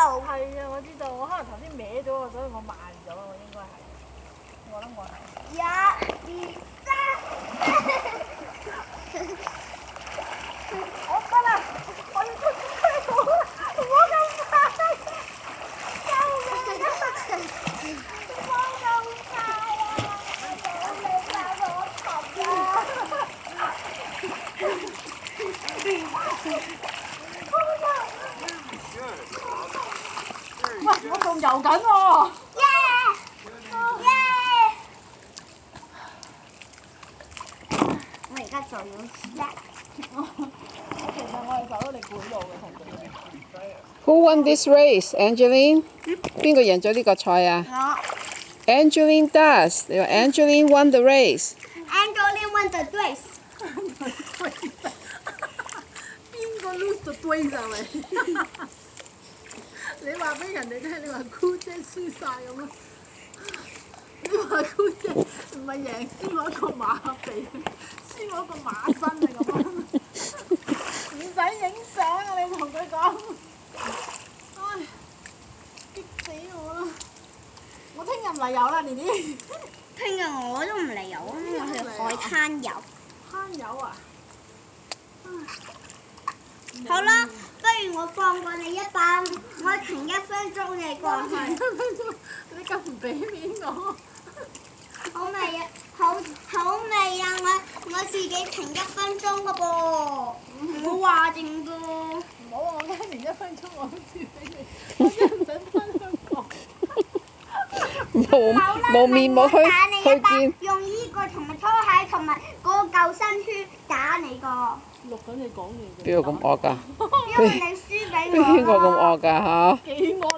係啊，我知道，我可能頭先歪咗，所以我慢咗，我應該係。我諗我係。 1、2、3。 我得啦，我要出車好啦，唔好咁快，救命啊！唔好咁快啊！我冇你把我擒啊！喂，我仲游緊喎！ 我而家就要 step。 其實我係走咗你半路嘅同佢。 Who won this race, Angeline? 邊個贏咗呢個賽啊？Angeline does. Angeline won the race. Angeline won the race。 邊個 lose 咗堆就係？你話俾人哋聽，你話姑姐輸晒咁啊？你話姑姐唔係贏輸我一個馬鼻，輸我一個馬身啊咁啊？唔使影相啊！你同佢講，唉，激死我啦！我聽日唔嚟遊啦，年年。 聽日我都唔嚟遊啊，我去海灘遊。 慳油啊！ 好啦，不如我放過你一把，我停1分鐘你過去。 1分鐘，你咁唔俾面我？ 好未啊？好未啊！我自己停1分鐘嘅噃，唔好話掂噶。 唔好啊！我驚連1分鐘我都輸俾你，我真係唔想翻香港。 冇面冇去見。 用依個同埋拖鞋同埋嗰個救生圈打你個。 錄緊你講嘢嘅。 邊個咁惡㗎？ 因為你輸俾我。 邊個咁惡㗎嚇？ 幾惡？